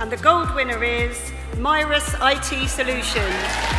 And the gold winner is Myris IT Solutions.